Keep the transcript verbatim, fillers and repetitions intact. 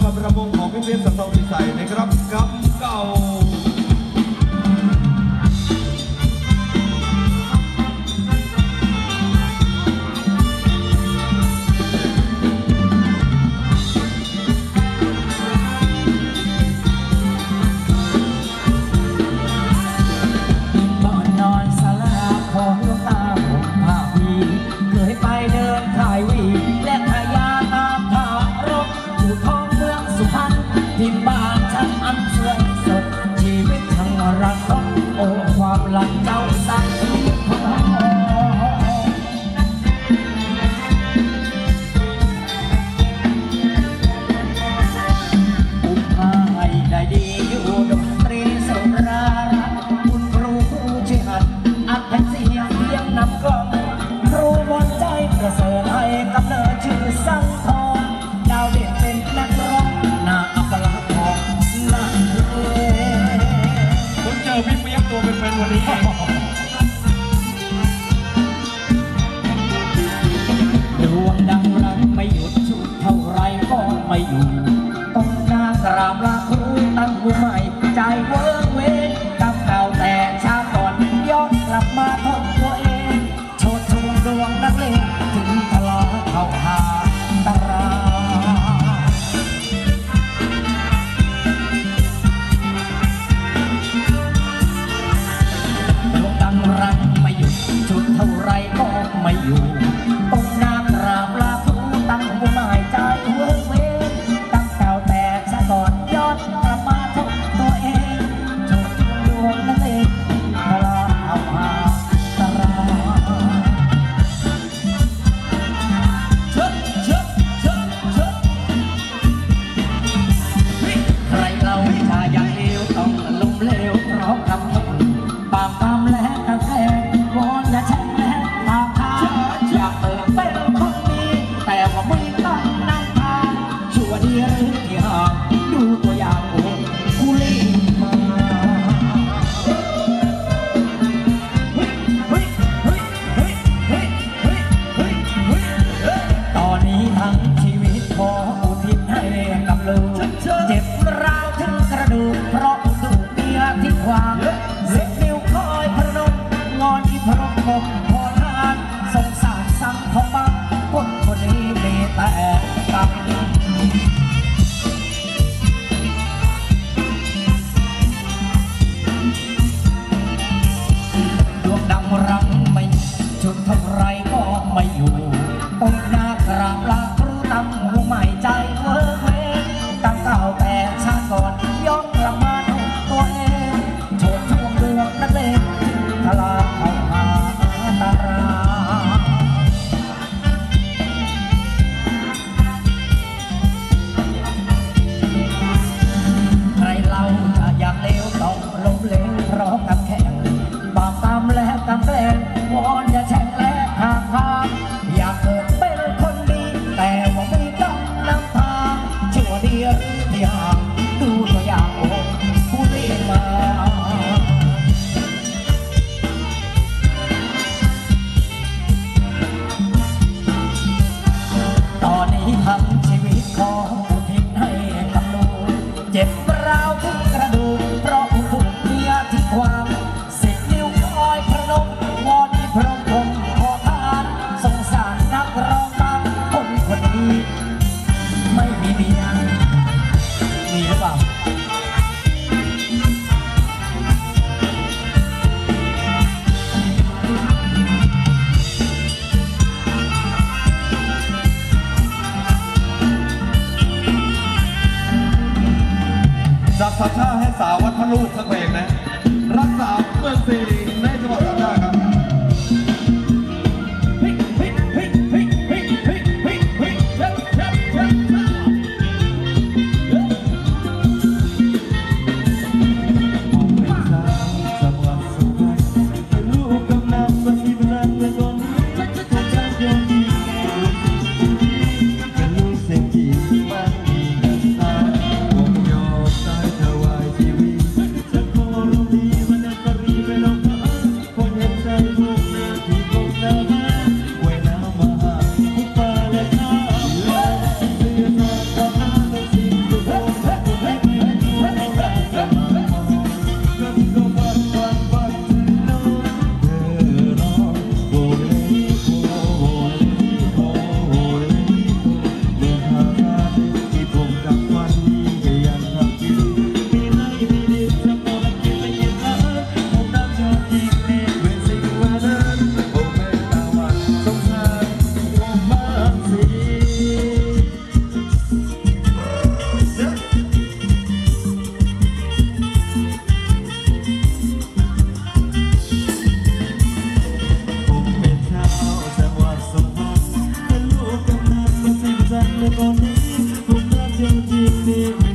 กับระวงของพี่เพียรสันทองพิสัยนะครับกับเก่าที่บ้านฉันอันสวยสดชีวิตทั้งรักโอ้ความหลังเจ้าสักอุปมาให้ได้ดีอยู่ดนตรีสุรารัตน์คุณครูผู้ช่วยหัดอัดแผ่นเสียงเพียงนำกล้องครูวันใจประเสริฐให้กำเนิดชื่อสังทองดาวเด่นเป็นนักร้องหน้าอัปลักษณ์ของนักเพลงผมเจอพี่เปียกตัวเป็นๆวันนี้ดวงดังรังไม่หยุดชุดเท่าไรก็ไม่อยู่ต้องหน้ากราบลาครูตั้งผู้ใหม่ใจเวิร์กเวงกำเก่าแต่ชาก่อนย้อนกลับมาทบตัวเองโชดชูดวงนักเลงถึงทะเลาะเข้าหาตารารักไม่หยุดชุดเท่าไรก็ไม่อยู่ต้องหน้ากราบลาครูตั้งหัวหมายใจเวิร์กเวงตั้งเก่าแต่ชะก่อนย้อนกลับมาทบตัวเองโชดชูดวงนักเลงทะเลาะเข้าหาตาราเชิดเชิดเชิดเชิดใครเราชาอย่างเลวต้องล้มเหลวเพราะคำพูดบาปกรรมและกระแสวอนอย่าแช่งและตาพาอยากเติมเป็นคนดีแต่ว่าไม่ต้องนั่งทางชั่วดีหรือที่ห่างดูตัวอย่างโอ้คุลีมาตอนนี้ทั้งชีวิตขออุทิศให้กับลูกเจ็บร้าวถึงกระดูกเพราะถูกเมียที่ขวางสิบนิ้วคอยพนมงอนที่พรมกบพอทานสงสารสังของบ้างคนคนนี้มีแต่กรรมดวงดังรังไม่ชุดเท่าไรก็ไม่อยู่ต้องหน้ากราบลาครูตั้งหัวใหม่ใจเวิร์กเวงตั้งเก่าแต่ชาติก่อนย้อนกลับมาตัวเองโชดช่วงดวงนักเลงทะลาเข้าหาตาราใครเราจะอยากเลวต้องล้มเหลวเพราะกำแข่งบาปกรรมและกำแกล้งวอนอย่าแช่งและห่างทางอยากเกิดเป็นคนดีแต่ว่าไม่ต้องนำทางชั่วดีหรือที่ห่างดูตัวอย่างโอ้ผู้เลี้ยงมาตอนนี้ทั้งชีวิตขออุทิศให้กับลูกเจ็บร้าวถึงกระดูกเพราะถูกเมียที่ขวางสิบนิ้วคอยพนมวอนที่พรหมผมขอทานสงสารนักร้องบางคนคนนี้ไม่มีเมียมีหรือเปล่าจากสาชาให้สาววัดพระลูกสักเพลงนะรักษาเมืองศรีในจังหวัดสาชาครับ Pero ดี